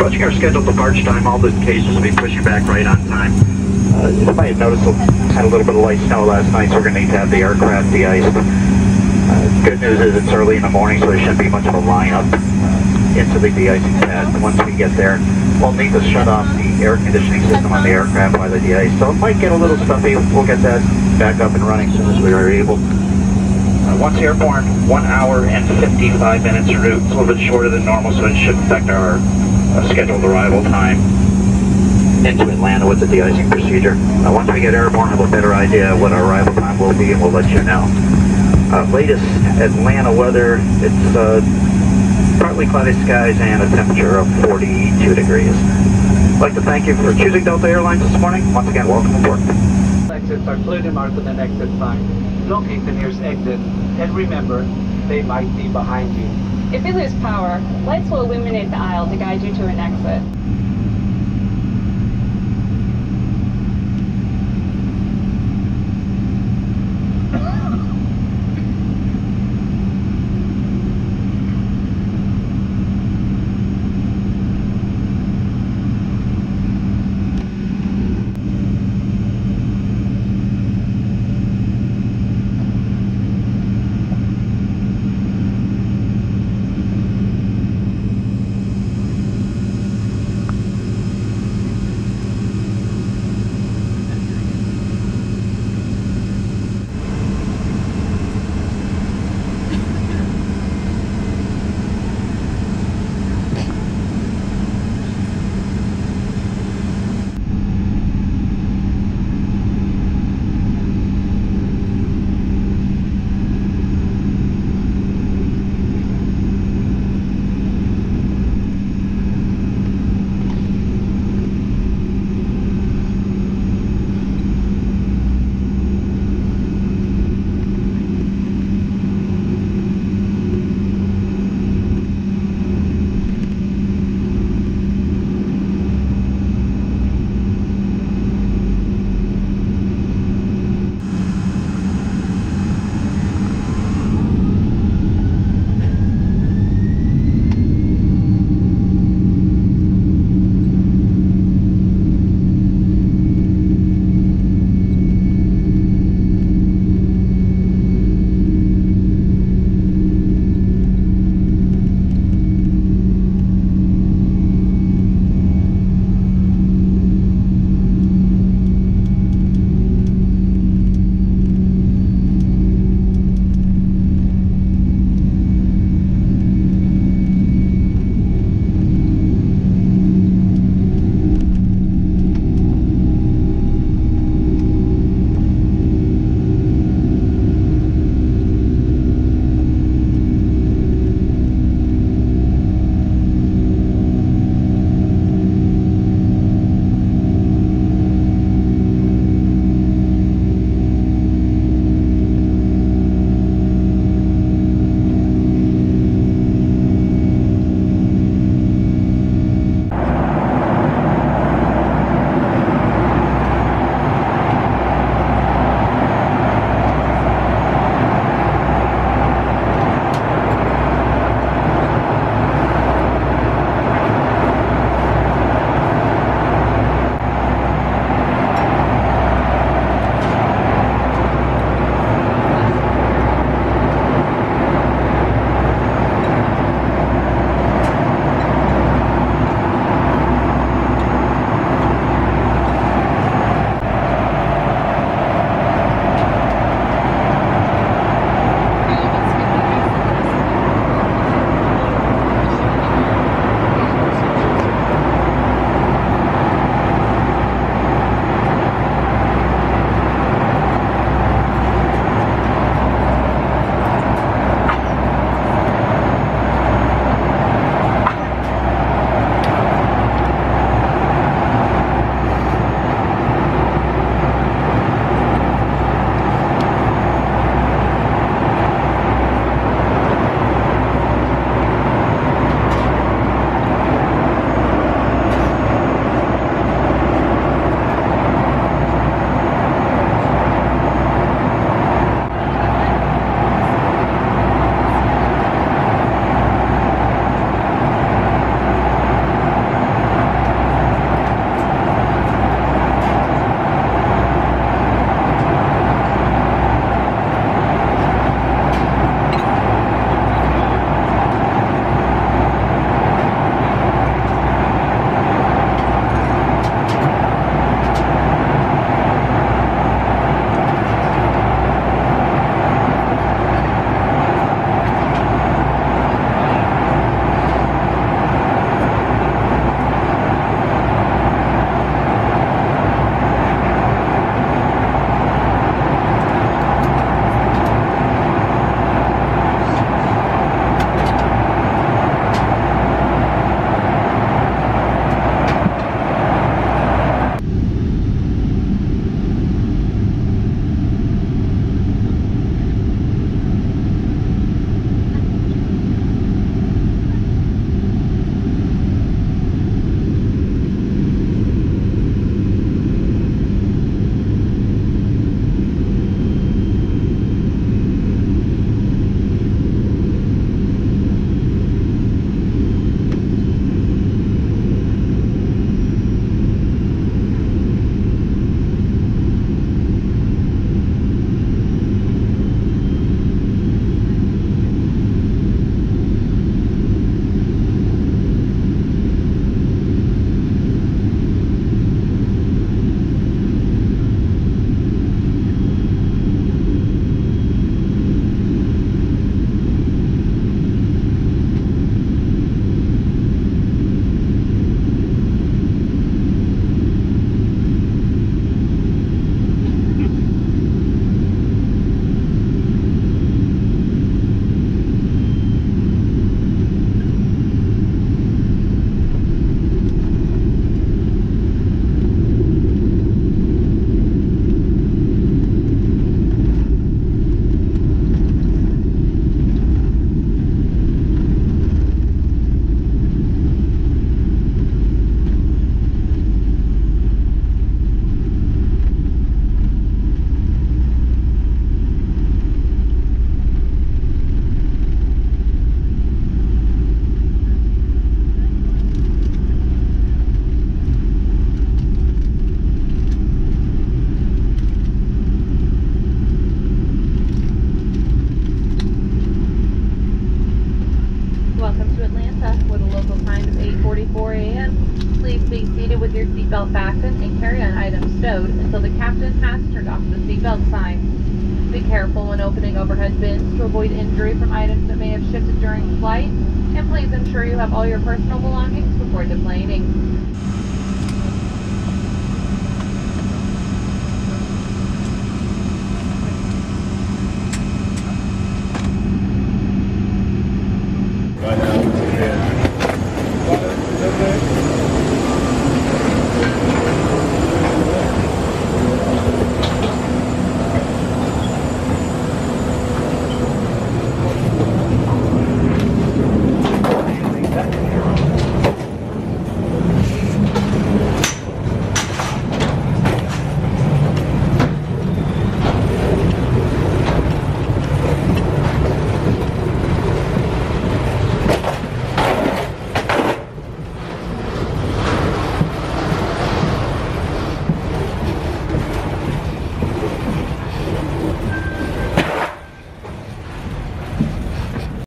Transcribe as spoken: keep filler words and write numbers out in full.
approaching our scheduled departure time, all the cases will be pushing back right on time. Uh, you might have noticed we had a little bit of light snow last night, so we're going to need to have the aircraft de-iced. Uh, good news is it's early in the morning, so there shouldn't be much of a lineup uh, into the de-icing pad. Once we get there, we'll need to shut off the air conditioning system on the aircraft while they de-ice. So it might get a little stuffy. We'll get that back up and running as soon as we are able. Uh, once airborne, one hour and fifty-five minutes en route. It's a little bit shorter than normal, so it shouldn't affect our uh, scheduled arrival time into Atlanta with the de-icing procedure. Uh, once we get airborne, we'll have a better idea what our arrival time will be, and we'll let you know. Uh, latest Atlanta weather, it's uh, partly cloudy skies and a temperature of forty-two degrees. I'd like to thank you for choosing Delta Airlines this morning. Once again, welcome aboard. Exits are clearly marked with an exit sign. Locate the nearest exit, and remember, they might be behind you. If you lose power, lights will illuminate the aisle to guide you to an exit. Please stay seated with your seatbelt fastened and carry-on items stowed until the captain has turned off the seatbelt sign. Be careful when opening overhead bins to avoid injury from items that may have shifted during flight, and please ensure you have all your personal belongings before deplaning.